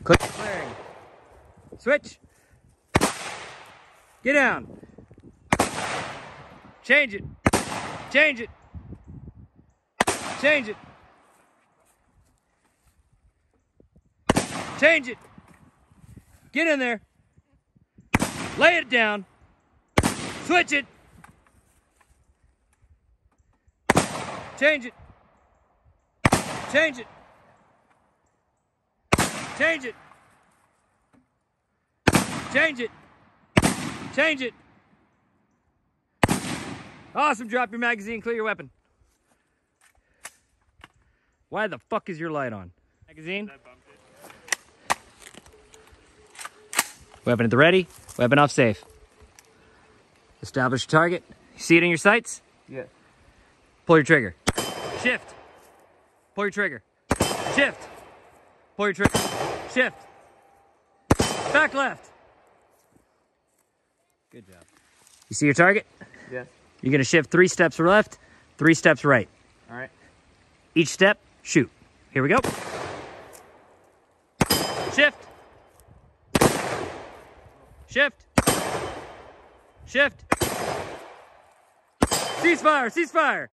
Click. Clearing. Switch. Get down. Change it. Change it. Change it. Change it. Get in there. Lay it down. Switch it. Change it. Change it. Change it. Change it. Change it. Awesome. Drop your magazine, clear your weapon. Why the fuck is your light on? Magazine. Weapon at the ready. Weapon off safe. Establish target. You see it in your sights? Yeah. Pull your trigger. Shift. Pull your trigger. Shift. Pull your trigger. Shift. Back left. Good job. You see your target? Yeah. You're going to shift 3 steps left, 3 steps right. All right. Each step, shoot. Here we go. Shift. Shift. Shift. Ceasefire, ceasefire.